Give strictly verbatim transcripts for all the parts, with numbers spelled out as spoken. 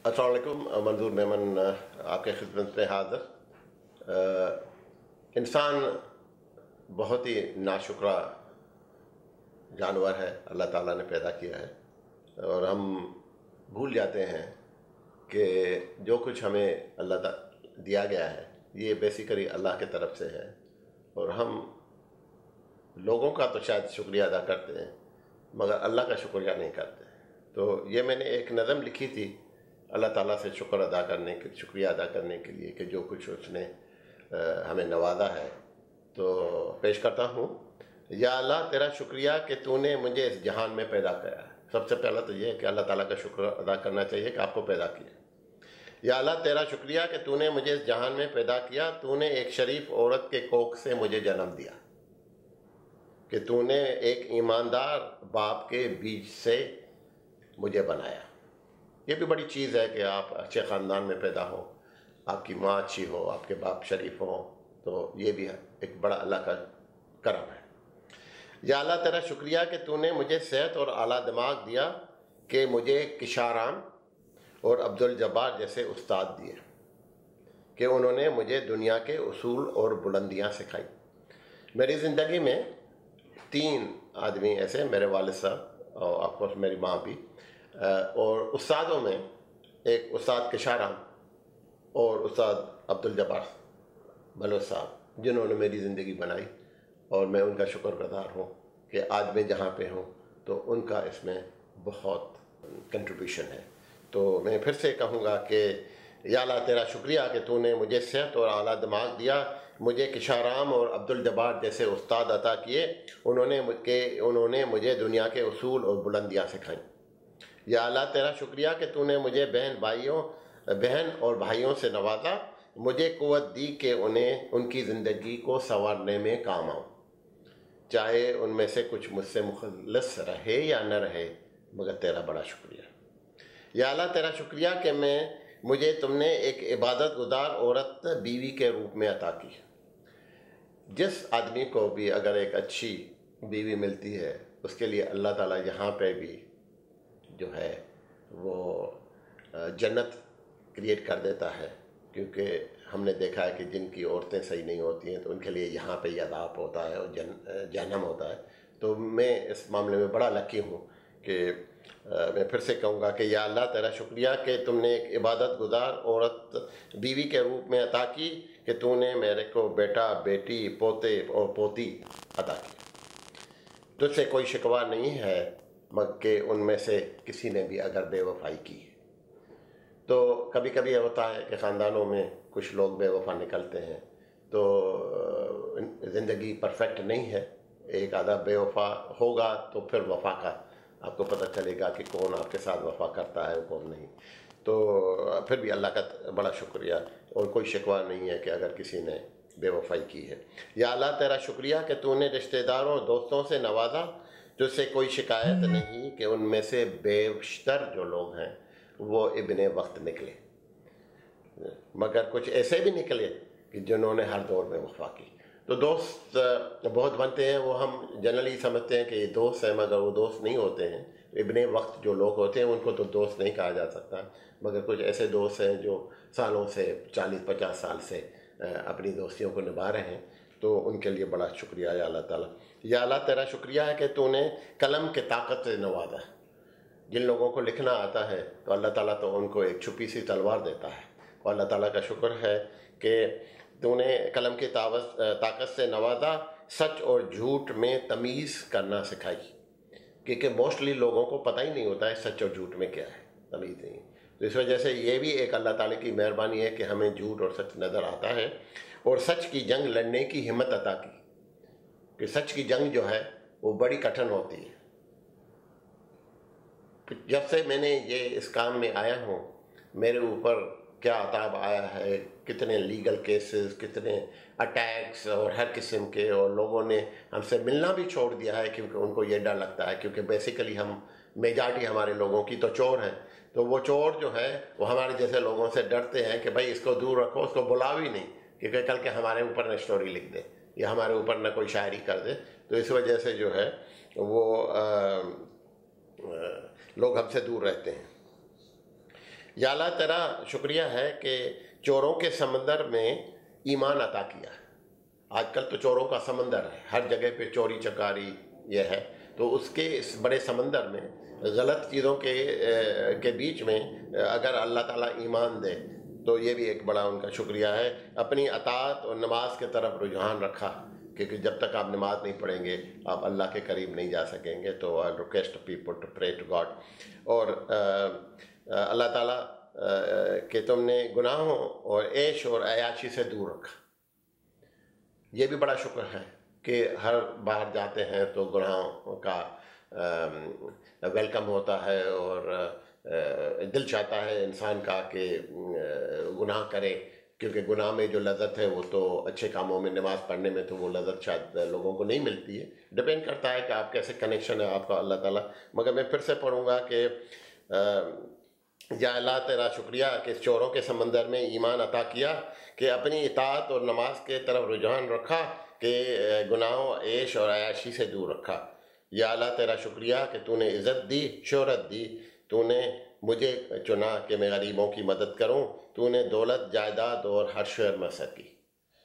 अस्सलाम वालेकुम। मंजूर मेमन आपके खिदमत में हाज़िर। इंसान बहुत ही नाशुक्रा जानवर है, अल्लाह ताला ने पैदा किया है, और हम भूल जाते हैं कि जो कुछ हमें अल्लाह ताला दिया गया है ये बेसिकली अल्लाह के तरफ से है, और हम लोगों का तो शायद शुक्रिया अदा करते हैं मगर अल्लाह का शुक्रिया नहीं करते। तो ये मैंने एक नज़म लिखी थी अल्लाह ताला से शुक्र अदा करने के शुक्रिया अदा करने के लिए कि जो कुछ उसने हमें नवाजा है। तो पेश करता हूँ। या अल्लाह तेरा शुक्रिया कि तूने मुझे इस जहान में पैदा किया है। सबसे पहला तो ये है कि अल्लाह ताला का शुक्र अदा करना चाहिए कि आपको पैदा किया। या अल्लाह तेरा शुक्रिया कि तूने मुझे इस जहान में पैदा किया, तूने एक शरीफ औरत के कोख से मुझे जन्म दिया, कि तूने एक ईमानदार बाप के बीज से मुझे बनाया। ये भी बड़ी चीज़ है कि आप अच्छे ख़ानदान में पैदा हो, आपकी माँ अच्छी हो, आपके बाप शरीफ हो, तो ये भी एक बड़ा अल्लाह का करम है। या अल्लाह तेरा शुक्रिया कि तूने मुझे सेहत और आला दिमाग दिया, कि मुझे किशाराम और अब्दुल जब्बार जैसे उस्ताद दिए, कि उन्होंने मुझे दुनिया के उसूल और बुलंदियाँ सिखाई। मेरी ज़िंदगी में तीन आदमी ऐसे, मेरे वालिद साहब और ऑफकोर्स मेरी माँ भी, और उस्तादों में एक उस्ताद किशाराम और उस्ताद अब्दुल जब्बार बलोच साहब, जिन्होंने मेरी ज़िंदगी बनाई, और मैं उनका शुक्रगुज़ार हूँ कि आज मैं जहाँ पे हूँ तो उनका इसमें बहुत कंट्रीब्यूशन है। तो मैं फिर से कहूँगा कि या अल्लाह तेरा शुक्रिया कि तूने मुझे सेहत और आला दिमाग दिया, मुझे किशाराम और अब्दुल जब्बार जैसे उस्ताद अता किए, उन्होंने मुझे उन्होंने मुझे दुनिया के उसूल और बुलंदियाँ सिखाई। या अल्लाह तेरा शुक्रिया कि तूने मुझे बहन भाइयों बहन और भाइयों से नवाजा, मुझे क़ुव्वत दी कि उन्हें उनकी ज़िंदगी को संवारने में काम आऊँ, चाहे उनमें से कुछ मुझसे मुखलिस रहे या न रहे, मगर तेरा बड़ा शुक्रिया। या अल्लाह तेरा शुक्रिया कि मैं मुझे तुमने एक इबादत गुजार औरत बीवी के रूप में अता की। जिस आदमी को भी अगर एक अच्छी बीवी मिलती है उसके लिए अल्लाह ताला यहाँ पे भी जो है वो जन्नत क्रिएट कर देता है, क्योंकि हमने देखा है कि जिनकी औरतें सही नहीं होती हैं तो उनके लिए यहाँ पे अदाब होता है और जन जहन्नम होता है। तो मैं इस मामले में बड़ा लकी हूँ कि मैं फिर से कहूँगा कि या अल्लाह तेरा शुक्रिया कि तुमने एक इबादत गुजार औरत बीवी के रूप में अता की, कि तूने मेरे को बेटा बेटी पोते और पोती अता की। तुझसे कोई शिकवा नहीं है मगर कि उनमें से किसी ने भी अगर बेवफाई की। तो कभी कभी होता है कि ख़ानदानों में कुछ लोग बेवफा निकलते हैं, तो ज़िंदगी परफेक्ट नहीं है। एक आधा बेवफा होगा तो फिर वफा का आपको पता चलेगा कि कौन आपके साथ वफा करता है और कौन नहीं। तो फिर भी अल्लाह का बड़ा शुक्रिया, और कोई शिकवा नहीं है कि अगर किसी ने बेवफाई की है। या अल्लाह तेरा शुक्रिया कि तूने रिश्तेदारों और दोस्तों से नवाजा, तुझसे कोई शिकायत नहीं कि उनमें से बेशतर जो लोग हैं वो इब्ने वक्त निकले, मगर कुछ ऐसे भी निकले कि जिन्होंने हर दौर में वफा की। तो दोस्त बहुत बनते हैं, वो हम जनरली समझते हैं कि ये दोस्त हैं, मगर वो दोस्त नहीं होते हैं। इब्ने वक्त जो लोग होते हैं उनको तो दोस्त नहीं कहा जा सकता, मगर कुछ ऐसे दोस्त हैं जो सालों से चालीस पचास साल से अपनी दोस्तियों को निभा रहे हैं, तो उनके लिए बड़ा शुक्रिया या अल्लाह ताला। या अल्लाह तेरा शुक्रिया है कि तूने कलम के ताकत से नवाजा। जिन लोगों को लिखना आता है तो अल्लाह ताला तो उनको एक छुपी सी तलवार देता है, और अल्लाह ताला का शुक्र है कि तूने कलम की ताकत से नवाजा, सच और झूठ में तमीज़ करना सिखाई, क्योंकि मोस्टली लोगों को पता ही नहीं होता है सच और झूठ में क्या है, तमीज़ नहीं। तो इस वजह से ये भी एक अल्लाह ताला की मेहरबानी है कि हमें झूठ और सच नज़र आता है, और सच की जंग लड़ने की हिम्मत अता की, कि सच की जंग जो है वो बड़ी कठिन होती है। जब से मैंने ये इस काम में आया हूँ, मेरे ऊपर क्या अताब आया है, कितने लीगल केसेस, कितने अटैक्स और हर किस्म के, और लोगों ने हमसे मिलना भी छोड़ दिया है क्योंकि उनको ये डर लगता है, क्योंकि बेसिकली हम मेजॉरिटी हमारे लोगों की तो चोर हैं। तो वो चोर जो है वो हमारे जैसे लोगों से डरते हैं कि भाई इसको दूर रखो, उसको बुलाओ ही नहीं, क्योंकि कल के हमारे ऊपर न स्टोरी लिख दे या हमारे ऊपर न कोई शायरी कर दे। तो इस वजह से जो है वो आ, आ, लोग हमसे दूर रहते हैं। یا اللہ تیرا شکریہ ہے کہ چوروں کے سمندر میں ایمان عطا کیا. آج کل تو چوروں کا سمندر ہے، ہر جگہ پہ چوری چکاری یہ ہے. تو اس کے اس بڑے سمندر میں غلط چیزوں کے کے بیچ میں اگر اللہ تعالیٰ ایمان دے تو یہ بھی ایک بڑا ان کا شکریہ ہے. اپنی اطاعت اور نماز کے طرف رجحان رکھا، کیونکہ جب تک آپ نماز نہیں پڑھیں گے آپ اللہ کے قریب نہیں جا سکیں گے. تو I request people to pray to God. اور اللہ تعالیٰ کہ تم نے گناہوں اور عیش اور عیاشی سے دور رکھا. یہ بھی بڑا شکر ہے کہ ہر باہر جاتے ہیں تو گناہوں کا ویلکم ہوتا ہے اور دل چاہتا ہے انسان کا کہ گناہ کرے، کیونکہ گناہ میں جو لذت ہے وہ تو اچھے کاموں میں، نماز پڑھنے میں تو وہ لذت شاید لوگوں کو نہیں ملتی ہے. ڈپینڈ کرتا ہے کہ آپ کیسے کنیکشن ہے آپ کا اللہ تعالیٰ. مگر میں پھر سے پڑھوں گا کہ یا اللہ تیرا شکریہ کہ چوروں کے سمندر میں ایمان عطا کیا، کہ اپنی اطاعت اور نماز کے طرف رجحان رکھا، کہ گناہوں عیش اور عیاشی سے دور رکھا. یا اللہ تیرا شکریہ کہ تو نے عزت دی، شہرت دی، تو نے مجھے چنا کہ میں غریبوں کی مدد کروں، تو نے دولت جائیداد اور ہر شہر مسد کی.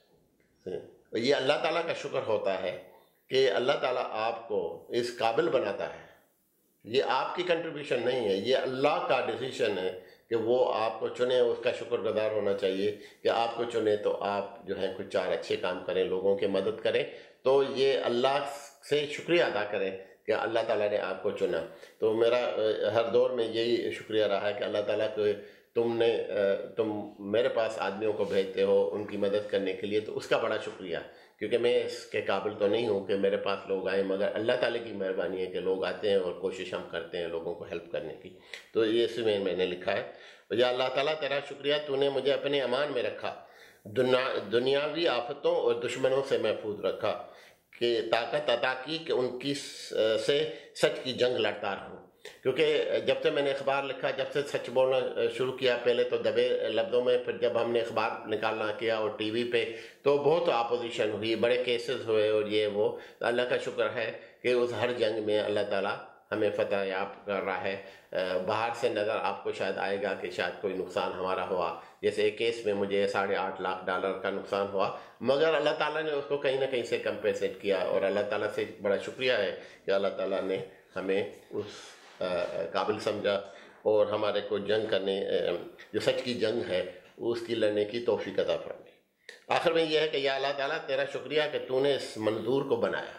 یہ اللہ تعالیٰ کا شکر ہوتا ہے کہ اللہ تعالیٰ آپ کو اس قابل بناتا ہے. یہ آپ کی کنٹریبیوشن نہیں ہے، یہ اللہ کا ڈیسیشن ہے کہ وہ آپ کو چنے. اس کا شکر گزار ہونا چاہیے کہ آپ کو چنے تو آپ جو ہے کچھ چار اچھے کام کریں، لوگوں کی مدد کریں. تو یہ اللہ سے شکریہ ادا کریں کہ اللہ تعالیٰ نے آپ کو چنا. تو میرا ہر دور میں یہی شکریہ رہا ہے کہ اللہ تعالیٰ کو تم نے تم میرے پاس آدمیوں کو بھیجتے ہو ان کی مدد کرنے کے لیے، تو اس کا بڑا شکریہ، کیونکہ میں اس کے قابل تو نہیں ہوں کہ میرے پاس لوگ آئیں، مگر اللہ تعالیٰ کی مہربانی ہے کہ لوگ آتے ہیں اور کوشش ہم کرتے ہیں لوگوں کو ہیلپ کرنے کی. تو یہ اس میں میں نے لکھا ہے. یا اللہ تعالیٰ تیرا شکریہ تو نے مجھے اپنے امان میں رکھا، دنیا دنیاوی آفتوں اور دشمنوں سے محفوظ رکھا، کہ طاقت عطا کی کہ ان کی سے سچ کی جنگ لڑتا رہوں. کیونکہ جب سے میں نے اخبار لکھا، جب سے سچ بولنا شروع کیا، پہلے تو دبے لفظوں میں، پھر جب ہم نے اخبار نکالنا کیا اور ٹی وی پہ، تو بہت اپوزیشن ہوئی، بڑے کیسز ہوئے اور یہ وہ. اللہ کا شکر ہے کہ اس ہر جنگ میں اللہ تعالیٰ ہمیں فتح یاب کر رہا ہے. باہر سے نظر آپ کو شاید آئے گا کہ شاید کوئی نقصان ہمارا ہوا، جیسے ایک کیس میں مجھے ساڑھے آٹھ لاکھ ڈالر کا نقصان ہوا، مگر اللہ تعالیٰ نے اس کو کہیں نہ کہیں سے کمپنسیٹ کیا. اور اللہ تعالیٰ سے بڑا شکریہ ہے کہ اللہ تعالیٰ نے ہمیں اس قابل سمجھا اور ہمارے کو جنگ کرنے، جو سچ کی جنگ ہے اس کی لڑنے کی توفیق عطا فرمائی. آخر میں یہ ہے کہ یا اللہ تعالیٰ تیرا شکریہ کہ تو نے اس منظور کو بنایا.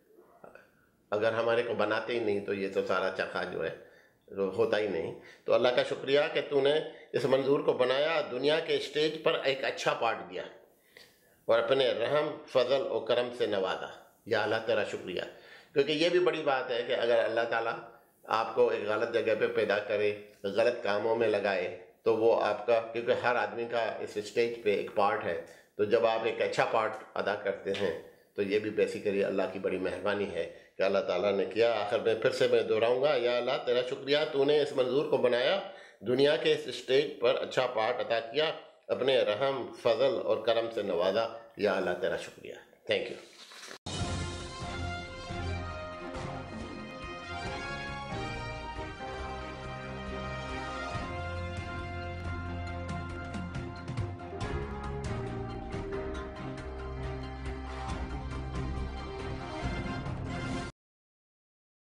اگر ہمارے کو بناتے ہی نہیں تو یہ تو سارا چرخہ جو ہے ہوتا ہی نہیں. تو اللہ کا شکریہ کہ تو نے اس منظور کو بنایا، دنیا کے اسٹیج پر ایک اچھا پارٹ دیا اور اپنے رحم، فضل اور کرم سے نوازا. یا اللہ تیرا شکریہ، کیونکہ یہ بھی بڑی بات ہے کہ اگر اللہ تعالیٰ آپ کو ایک غلط جگہ پہ پیدا کرے، غلط کاموں میں لگائے، تو وہ آپ کا، کیونکہ ہر آدمی کا اس اسٹیج پہ ایک پارٹ ہے، تو جب آپ ایک اچھا پارٹ ادا کرتے ہیں تو یہ بھی بیسیکلی اللہ کی بڑی مہربانی ہے کہ اللہ تعالیٰ نے کیا. آخر میں پھر سے میں دہراؤں گا، یا اللہ تیرا شکریہ تو نے اس منظور کو بنایا، دنیا کے اس اسٹیج پر اچھا پارٹ عطا کیا، اپنے رحم، فضل اور کرم سے نوازا. یا اللہ تیرا شکریہ. Thank you.